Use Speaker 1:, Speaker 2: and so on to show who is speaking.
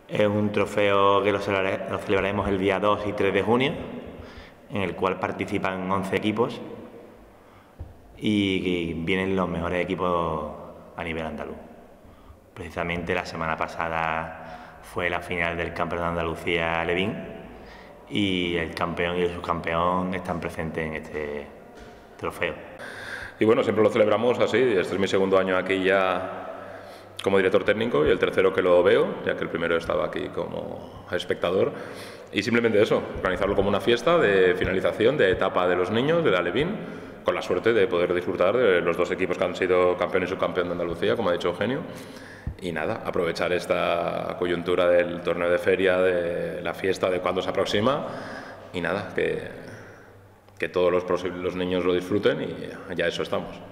Speaker 1: Es un trofeo que lo celebraremos el día 2 y 3 de junio, en el cual participan 11 equipos y vienen los mejores equipos a nivel andaluz. Precisamente la semana pasada fue la final del Campeonato de Andalucía Alevín y el campeón y el subcampeón están presentes en este trofeo.
Speaker 2: Y bueno, siempre lo celebramos así. Este es mi segundo año aquí ya como director técnico y el tercero que lo veo, ya que el primero estaba aquí como espectador. Y simplemente eso, organizarlo como una fiesta de finalización de etapa de los niños, de la Alevín, con la suerte de poder disfrutar de los dos equipos que han sido campeón y subcampeón de Andalucía, como ha dicho Eugenio. Y nada, aprovechar esta coyuntura del torneo de feria, de la fiesta, de cuando se aproxima, y nada, que todos los niños lo disfruten y ya eso estamos.